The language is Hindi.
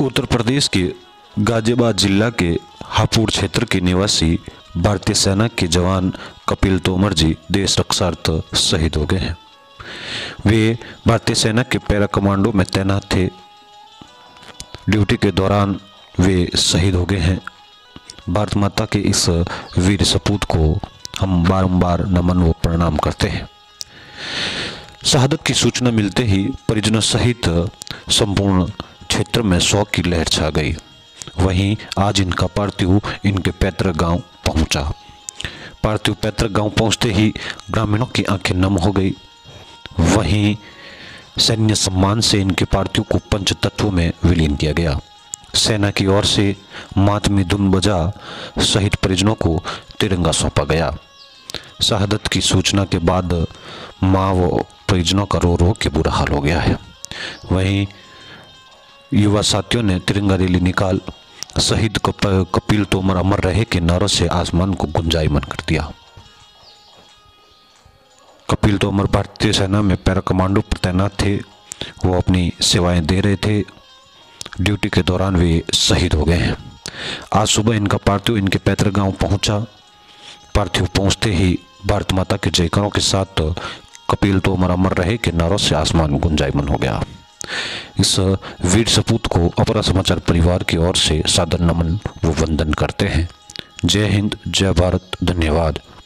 उत्तर प्रदेश के गाजियाबाद जिला के हापुड़ क्षेत्र के निवासी भारतीय सेना के जवान कपिल तोमर जी देश रक्षार्थ शहीद हो गए हैं। वे भारतीय सेना के पैरा कमांडो में तैनात थे। ड्यूटी के दौरान वे शहीद हो गए हैं। भारत माता के इस वीर सपूत को हम बारंबार नमन व प्रणाम करते हैं। शहादत की सूचना मिलते ही परिजनों सहित संपूर्ण क्षेत्र में शोक की लहर छा गई। वहीं आज इनका पार्थिव इनके पैतृक गांव पहुंचा। पार्थिव पैतृक गांव पहुंचते ही ग्रामीणों की आंखें नम हो गई। वहीं सैन्य सम्मान से इनके पार्थिव को पंच तत्वों में विलीन किया गया। सेना की ओर से मातमी धुन बजा शहीद परिजनों को तिरंगा सौंपा गया। शहादत की सूचना के बाद मां व परिजनों का रो रो के बुरा हाल हो गया है। वहीं युवा साथियों ने तिरंगा रैली निकाल शहीद कपिल तोमर अमर रहे के नारों से आसमान को गुंजायमान कर दिया। कपिल तोमर भारतीय सेना में पैरा कमांडो पर तैनात थे। वो अपनी सेवाएं दे रहे थे। ड्यूटी के दौरान वे शहीद हो गए हैं। आज सुबह इनका पार्थिव इनके पैतृक गांव पहुंचा। पार्थिव पहुंचते ही भारत माता के जयकारों के साथ कपिल तोमर अमर रहे के नारों से आसमान गुंजायमान हो गया। इस वीर सपूत को अपरा समाचार परिवार की ओर से सादर नमन व वंदन करते हैं। जय हिंद, जय भारत, धन्यवाद।